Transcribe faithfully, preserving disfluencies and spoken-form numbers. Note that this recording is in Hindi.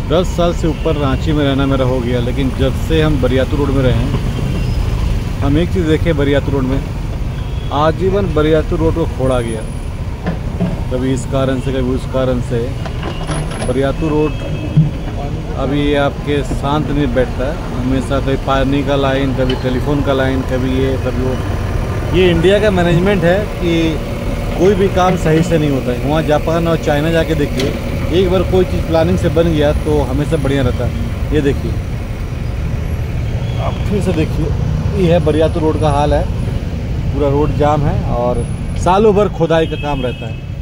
दस साल से ऊपर रांची में रहना मेरा हो गया, लेकिन जब से हम बरियातू रोड में रहे हैं, हम एक चीज़ देखे बरियातू रोड में, आजीवन बरियातू रोड को खोड़ा गया। कभी इस कारण से कभी उस कारण से बरियातू रोड अभी आपके शांत नहीं बैठता है। हमेशा कभी पानी का लाइन, कभी टेलीफोन का लाइन, कभी ये कभी वो। ये इंडिया का मैनेजमेंट है कि कोई भी काम सही से नहीं होता है। वहाँ जापान और चाइना जाके देखिए, एक बार कोई चीज़ प्लानिंग से बन गया तो हमेशा बढ़िया रहता है। ये देखिए, अब फिर से देखिए, ये है बरियातू रोड का हाल है। पूरा रोड जाम है और सालों भर खुदाई का काम रहता है।